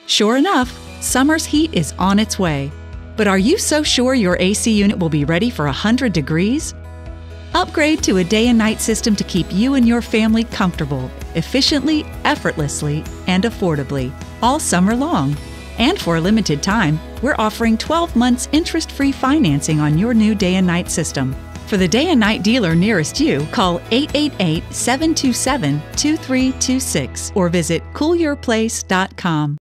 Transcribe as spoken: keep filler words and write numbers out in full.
Sure enough, summer's heat is on its way. But are you so sure your A C unit will be ready for one hundred degrees? Upgrade to a day and night system to keep you and your family comfortable, efficiently, effortlessly, and affordably, all summer long. And for a limited time, we're offering twelve months interest-free financing on your new day and night system. For the day and night dealer nearest you, call eight eight eight, seven two seven, two three two six or visit cool your place dot com.